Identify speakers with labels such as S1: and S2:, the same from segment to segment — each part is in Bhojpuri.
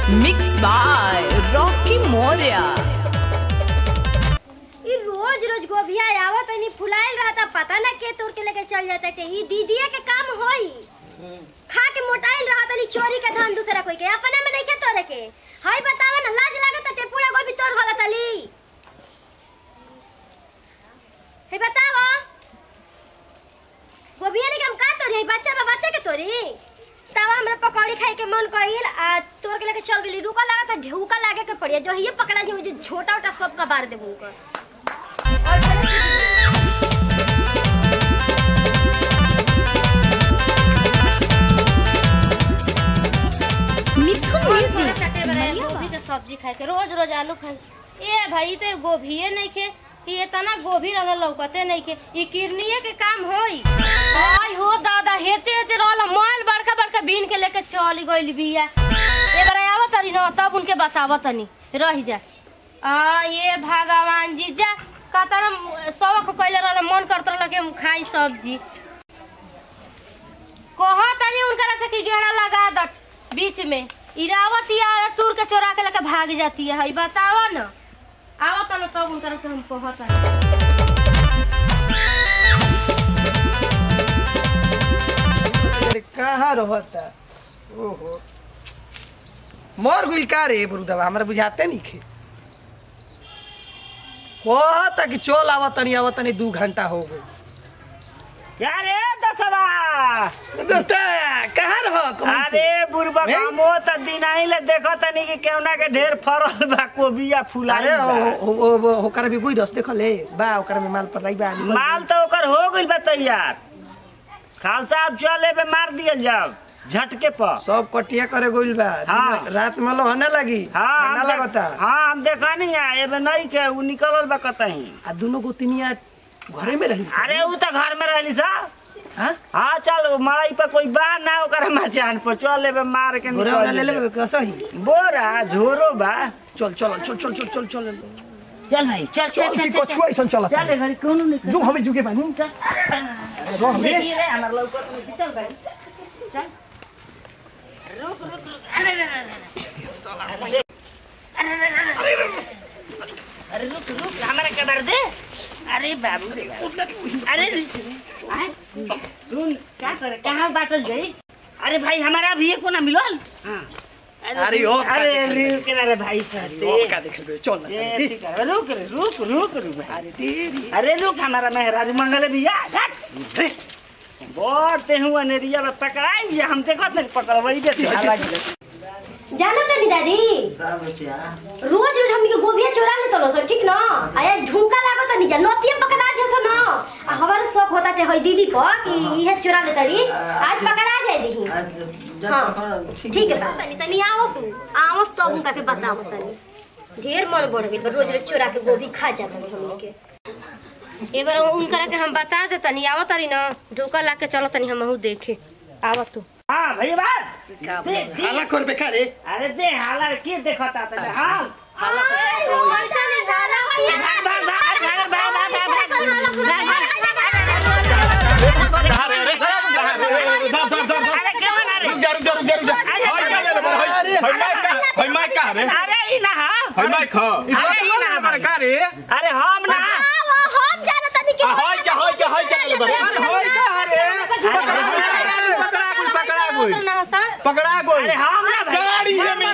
S1: Mix by Rocky Maurya.
S2: रोज रोज गोभिया आवत नहीं फुलाइल रहता, पता ना के तोड़ के लेके चल जाता के ई दीदीया के काम होई। खा के मोटाइल रहता नी, चोरी का धन दूसरा कोई के अपने में नहीं के तोड़े के। हाय बतावा ना, लाज लागत ते पूरा गोभी तोड़ होला तली। हे बतावा गोभिया ने काम का तोड़ी, बच्चा के तोड़ी। तब हमरा पकौड़ी खाए के मन कइल आ तोड़ के लेके चल गेली। रुका लगा त ढूका लागे के पड़िया, जो ही पकड़ा जे छोटा छोटा सब का बार देबू कर।
S3: मिथुन गोभी के सब्जी खाए के रोज रोज आलू खाए। ए भाई तो गोभीए नहीं खे, ये तना गोभी रहल लौकते नहीं के। ई किरनीए के काम होई। आई हो दादा हेते हेते रहल मोल बड़का बड़का बीन के लेके चली गइल बिया। ए बार आवत तरी न तब उनके बतावत तनी रह जा। ये भगवान जी जा कतना सबक कइले रहल, मन करत रहल के खाई सब्जी। कहा तनी उनकरा से की घेरा लगा दट बीच में। इरावत या तुर के चोरा के लेके भाग जाती है। हई बतावा न आवत न तब उनकरा से हम कहत है।
S4: कहाँ रहता? ओहो मर गुल का रे बुरुदवा, हमरा बुझाते नहीं खे। कहता कि चल आवतनी 2 घंटा हो गए।
S5: क्या रे दसवा
S4: दोस्त कहाँ रहो?
S5: अरे बुरबा कामो त दिन आइले देखो तनी कि केवना के ढेर फरल बा कोबिया फुलाइल बा।
S4: ओकर भी कोई दस देखले बा, ओकर में माल पड़ाई बा।
S5: माल तो ओकर हो गइल बा तैयार। खालसा अब चले बे मार दियल जाओ झटके पर।
S4: सब कटिया करे गइल बा।
S5: हाँ।
S4: रात में लोहने लगी।
S5: हां
S4: लगता।
S5: हां हम देखा नहीं है एबे नहीं के उ निकलल बा कतही।
S4: आ दोनों गोतनिया घरे में रही।
S5: अरे उ त घर में रहली सा।
S4: हां
S5: हां चल मड़ई पे कोई बा ना ओकर मचान पर चल लेबे मार के
S4: बोरा
S5: निकल
S4: ले लेबे कसही।
S5: बोरा झोरो बा।
S4: चल चल चल चल चल चल
S5: चल भाई चल
S4: चल चल कछुआ ऐसन चलत।
S5: चल घरी कोनो नहीं
S4: जो हमें जुगे बानी।
S5: रो हमें रे हमर लौकत में चल भाई चल। रुक अरे रुक हमारा के बार दे। अरे बाबू अरे सुन क्या करे कहाँ बाटल गई। अरे भाई हमारा भी को ना मिलल।
S4: अरे ओ
S5: अरे किनारे भाई
S4: ओ का देख ले चल ना।
S5: ठीक है रुक
S4: अरे तेरी
S5: अरे रुक हमारा मेहराज मंगल भैया बोलते हुआ नेरिया में पकड़ाई भैया हम देखो नहीं पकड़वाई दे।
S2: जाना तनी दादी रोज रोज हमनी के गोभिया चोरा ले तलो सो ठीक न। आया ढूंका लागत तनी जा नतिया पकड़ा जे सो न। आ हमारे शौक होता टे होई दीदी पर कि इहे चोरा ले तरी आज पकड़ा जाए दही। हां ठीक है तनी तनी आओ तो उनका के बताओ तनी। ढेर मन बढ़ गइल रोज रोज चोरा के गोभी खा जात हमनी के।
S3: ए बार उनकरा के हम बता दे तनी आवत तरी न ढोका ला के चलो तनी हमहू देखे आवत तू।
S5: हां भैया बात
S4: हाला कर बेकार रे।
S5: अरे दे हाला के देखता त हां
S2: हाला पैसा नहीं हाला होई।
S5: अरे हम ना
S2: हम जाना तनी के
S5: पकड़ा गोल। अरे हम ना गाड़ी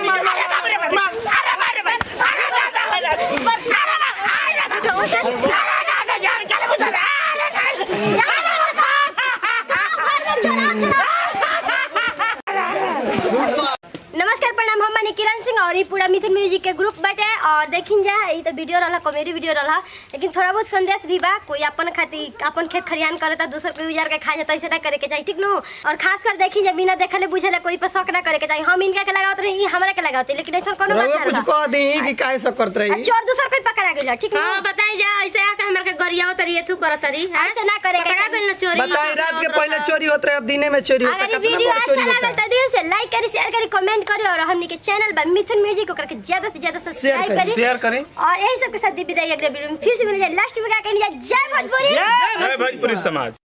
S2: नमस्कार प्रणाम, हम माने किरण सिंह और ये पूरा मिथुन म्यूजिक के ग्रुप बटे। और देखिन जा ये तो वीडियो रहला कॉमेडी वीडियो रहला, लेकिन थोड़ा बहुत संदेश भी बा। कोई अपन खातिर अपन खेत खरियान करता दूसर कोई उजार के खा जाता, ऐसे ना करे के चाहिए ठीक नो। और खास कर देखिन जा बिना देखले बुझले कोई पे शक ना करे के चाहिए। हम इनका के लगावत रही हमरा के लगावत, लेकिन ऐसा कोनो बात ना
S4: कुछ कह दी कि काहे सब करत रही।
S2: चोर दूसर कोई पकड़ा गेल ठीक है।
S3: हां बताई जा ऐसे आके हमरा के गरियाव तरी एथु करत तरी
S2: ऐसे ना करे के।
S3: पकड़ा गेल न चोरी।
S4: बताई रात के पहले चोरी होत रहे, अब दिने में चोरी होता।
S2: अगर वीडियो अच्छा लगा तो दिल से लाइक करी, शेयर करी, कमेंट करी। और हमनी के चैनल बा मिथुन म्यूजिक ओकरा के ज्यादा से ज्यादा सब्सक्राइब करी, शेयर करी। और यही सब के साथ विदाई अगले वीडियो में फिर से मिल जाए लास्ट में का कहनी जय भोजपुरी,
S6: जय भोजपुरी समाज।